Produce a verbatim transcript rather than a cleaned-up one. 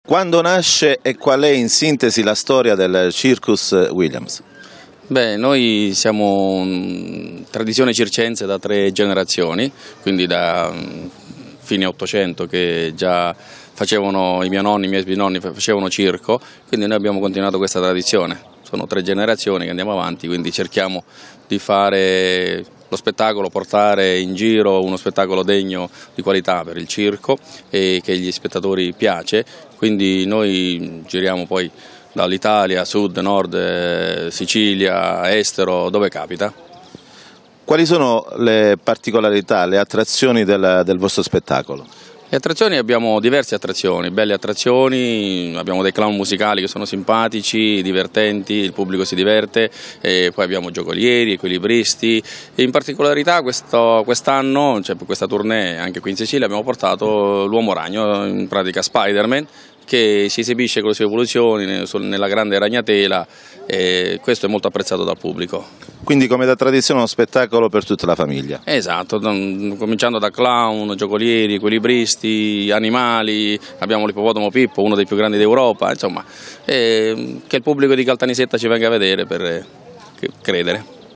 Quando nasce e qual è in sintesi la storia del Circus Williams? Beh, noi siamo tradizione circense da tre generazioni, quindi da fine Ottocento che già facevano i miei nonni, i miei bisnonni facevano circo, quindi noi abbiamo continuato questa tradizione. Sono tre generazioni che andiamo avanti, quindi cerchiamo di fare lo spettacolo, portare in giro uno spettacolo degno di qualità per il circo e che agli spettatori piace, quindi noi giriamo poi dall'Italia, sud, nord, Sicilia, estero, dove capita. Quali sono le particolarità, le attrazioni del, del vostro spettacolo? Le attrazioni, abbiamo diverse attrazioni, belle attrazioni, abbiamo dei clown musicali che sono simpatici, divertenti, il pubblico si diverte, e poi abbiamo giocolieri, equilibristi e in particolarità quest'anno, cioè per questa tournée anche qui in Sicilia, abbiamo portato l'Uomo Ragno, in pratica Spider-Man, che si esibisce con le sue evoluzioni nella grande ragnatela e questo è molto apprezzato dal pubblico. Quindi come da tradizione uno spettacolo per tutta la famiglia? Esatto, cominciando da clown, giocolieri, equilibristi, animali, abbiamo l'ippopotamo Pippo, uno dei più grandi d'Europa, insomma, che il pubblico di Caltanissetta ci venga a vedere per credere.